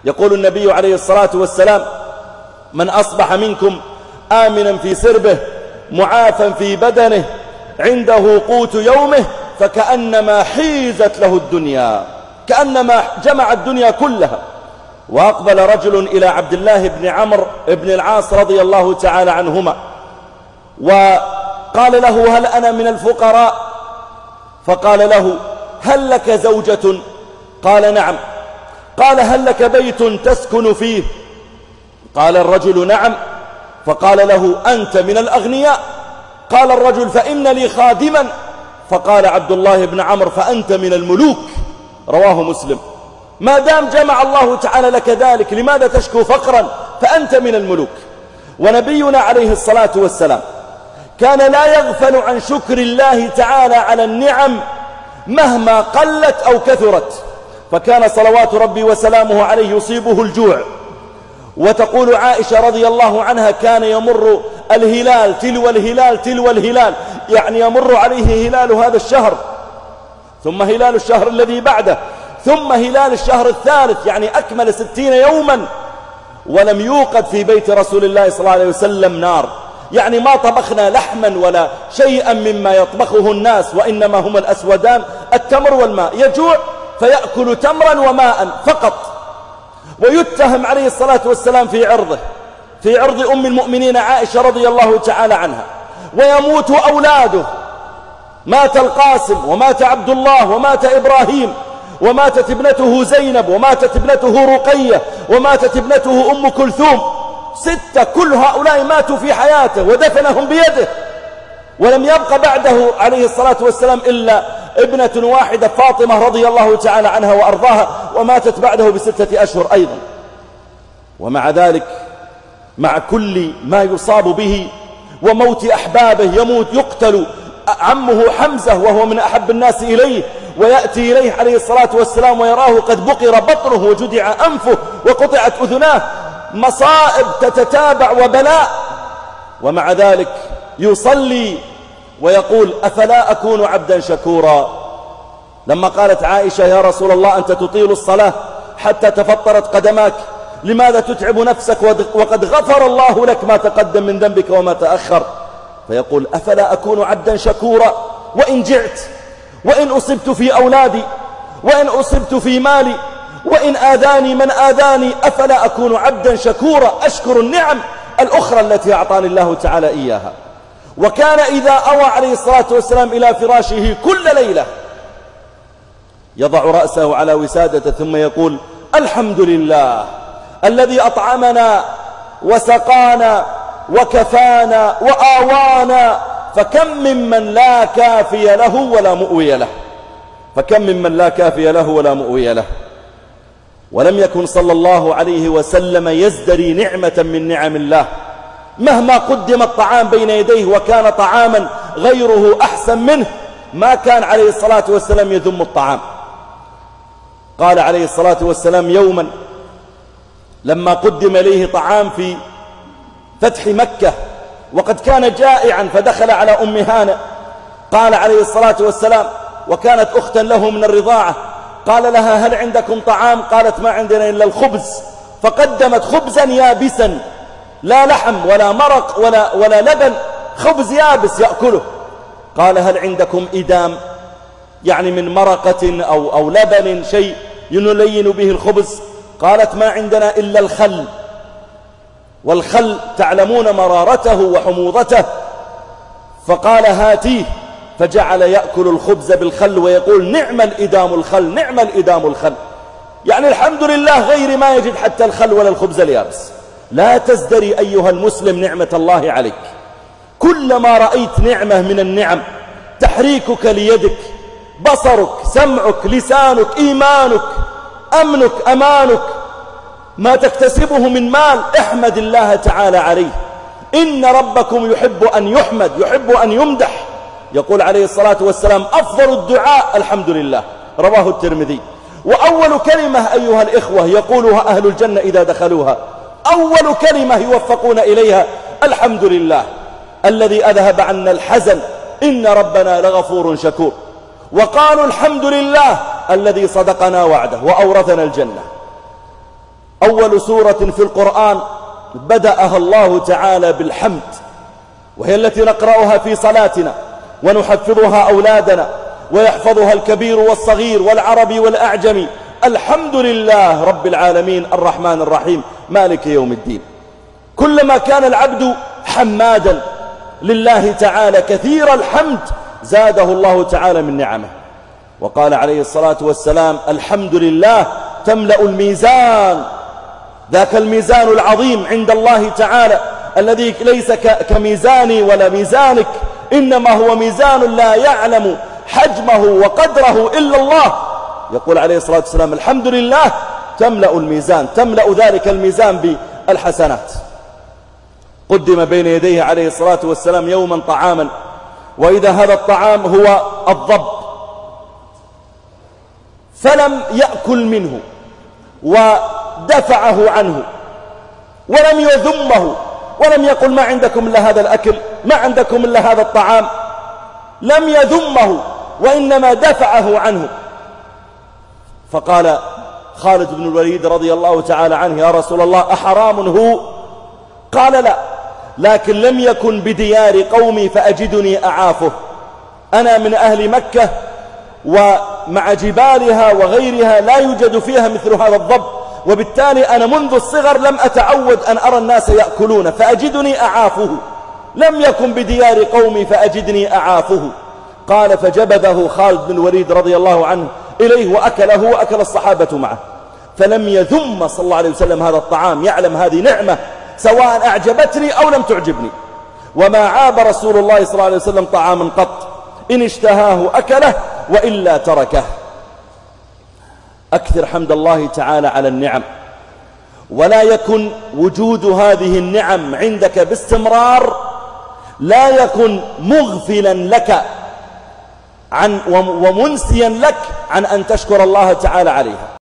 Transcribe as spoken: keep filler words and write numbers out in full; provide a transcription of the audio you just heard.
يقول النبي عليه الصلاة والسلام: من أصبح منكم آمنا في سربه معافا في بدنه عنده قوت يومه فكأنما حيزت له الدنيا، كأنما جمع الدنيا كلها. وأقبل رجل إلى عبد الله بن عمرو بن العاص رضي الله تعالى عنهما وقال له: هل أنا من الفقراء؟ فقال له: هل لك زوجة؟ قال: نعم. قال: هل لك بيت تسكن فيه؟ قال الرجل: نعم. فقال له: أنت من الأغنياء. قال الرجل: فإن لي خادما. فقال عبد الله بن عمرو: فأنت من الملوك. رواه مسلم. ما دام جمع الله تعالى لك ذلك لماذا تشكو فقرا؟ فأنت من الملوك. ونبينا عليه الصلاة والسلام كان لا يغفل عن شكر الله تعالى على النعم مهما قلت أو كثرت، فكان صلوات ربي وسلامه عليه يصيبه الجوع. وتقول عائشة رضي الله عنها: كان يمر الهلال تلو الهلال تلو الهلال، يعني يمر عليه هلال هذا الشهر ثم هلال الشهر الذي بعده ثم هلال الشهر الثالث، يعني أكمل ستين يوما ولم يوقد في بيت رسول الله صلى الله عليه وسلم نار، يعني ما طبخنا لحما ولا شيئا مما يطبخه الناس، وإنما هم الأسودان التمر والماء، يجوع فيأكل تمرا وماء فقط. ويتهم عليه الصلاة والسلام في عرضه في عرض أم المؤمنين عائشة رضي الله تعالى عنها، ويموت أولاده، مات القاسم ومات عبد الله ومات إبراهيم وماتت ابنته زينب وماتت ابنته رقية وماتت ابنته أم كلثوم، ستة كل هؤلاء ماتوا في حياته ودفنهم بيده، ولم يبق بعده عليه الصلاة والسلام إلا ابنة واحدة فاطمة رضي الله تعالى عنها وأرضاها، وماتت بعده بستة أشهر أيضا. ومع ذلك مع كل ما يصاب به وموت أحبابه يموت يقتل عمه حمزة وهو من أحب الناس إليه، ويأتي إليه عليه الصلاة والسلام ويراه قد بقر بطنه وجدع أنفه وقطعت أذناه، مصائب تتتابع وبلاء، ومع ذلك يصلي ويقول: أفلا أكون عبدا شكورا. لما قالت عائشة: يا رسول الله أنت تطيل الصلاة حتى تفطرت قدماك، لماذا تتعب نفسك وقد غفر الله لك ما تقدم من ذنبك وما تأخر؟ فيقول: أفلا أكون عبدا شكورا. وإن جعت، وإن أصبت في أولادي، وإن أصبت في مالي، وإن آذاني من آذاني، أفلا أكون عبدا شكورا، أشكر النعم الأخرى التي أعطاني الله تعالى إياها. وكان إذا أوى عليه الصلاة والسلام إلى فراشه كل ليلة يضع رأسه على وسادته ثم يقول: الحمد لله الذي أطعمنا وسقانا وكفانا وآوانا، فكم ممن لا كافي له ولا مؤوي له، فكم ممن لا كافي له ولا مؤوي له. ولم يكن صلى الله عليه وسلم يزدري نعمة من نعم الله مهما قدم الطعام بين يديه وكان طعاما غيره أحسن منه، ما كان عليه الصلاة والسلام يذم الطعام. قال عليه الصلاة والسلام يوما لما قدم إليه طعام في فتح مكة وقد كان جائعا فدخل على أم هانئ، قال عليه الصلاة والسلام وكانت أختا له من الرضاعة، قال لها: هل عندكم طعام؟ قالت: ما عندنا إلا الخبز. فقدمت خبزا يابسا لا لحم ولا مرق ولا, ولا لبن، خبز يابس يأكله. قال: هل عندكم إدام؟ يعني من مرقة أو, أو لبن شيء ينلين به الخبز؟ قالت: ما عندنا إلا الخل، والخل تعلمون مرارته وحموضته. فقال: هاتيه. فجعل يأكل الخبز بالخل ويقول: نعم الإدام الخل، نعم الإدام الخل، يعني الحمد لله غير ما يجد حتى الخل ولا الخبز اليابس. لا تزدري أيها المسلم نعمة الله عليك، كلما رأيت نعمة من النعم، تحريكك ليدك، بصرك، سمعك، لسانك، إيمانك، أمنك، أمانك، ما تكتسبه من مال، احمد الله تعالى عليه. إن ربكم يحب أن يحمد، يحب أن يمدح. يقول عليه الصلاة والسلام: أفضل الدعاء الحمد لله، رواه الترمذي. وأول كلمة أيها الإخوة يقولها أهل الجنة إذا دخلوها، أول كلمة يوفقون إليها: الحمد لله الذي أذهب عنا الحزن، إن ربنا لغفور شكور. وقالوا: الحمد لله الذي صدقنا وعده وأورثنا الجنة. أول سورة في القرآن بدأها الله تعالى بالحمد، وهي التي نقرأها في صلاتنا ونحفظها أولادنا، ويحفظها الكبير والصغير والعربي والأعجمي. الحمد لله رب العالمين الرحمن الرحيم مالك يوم الدين. كلما كان العبد حمادا لله تعالى كثير الحمد زاده الله تعالى من نعمه. وقال عليه الصلاة والسلام: الحمد لله تملأ الميزان. ذاك الميزان العظيم عند الله تعالى الذي ليس كميزاني ولا ميزانك، إنما هو ميزان لا يعلم حجمه وقدره إلا الله. يقول عليه الصلاة والسلام: الحمد لله تملأ الميزان، تملأ ذلك الميزان بالحسنات. قدم بين يديه عليه الصلاة والسلام يوما طعاما، وإذا هذا الطعام هو الضب، فلم يأكل منه ودفعه عنه ولم يذمه ولم يقل: ما عندكم إلا هذا الأكل، ما عندكم إلا هذا الطعام. لم يذمه وإنما دفعه عنه. فقال خالد بن الوليد رضي الله تعالى عنه: يا رسول الله أحرام هو؟ قال: لا، لكن لم يكن بديار قومي فأجدني أعافه. أنا من أهل مكة، ومع جبالها وغيرها لا يوجد فيها مثل هذا الضب، وبالتالي أنا منذ الصغر لم أتعود أن أرى الناس يأكلون فأجدني أعافه. لم يكن بديار قومي فأجدني أعافه. قال: فجبذه خالد بن الوليد رضي الله عنه إليه وأكله وأكل الصحابة معه، فلم يذم صلى الله عليه وسلم هذا الطعام، يعلم هذه نعمة سواء أعجبتني أو لم تعجبني. وما عاب رسول الله صلى الله عليه وسلم طعاما قط، إن اشتهاه أكله وإلا تركه. أكثر حمد الله تعالى على النعم، ولا يكن وجود هذه النعم عندك باستمرار لا يكن مغفلا لك عن ومنسيا لك عن أن تشكر الله تعالى عليها.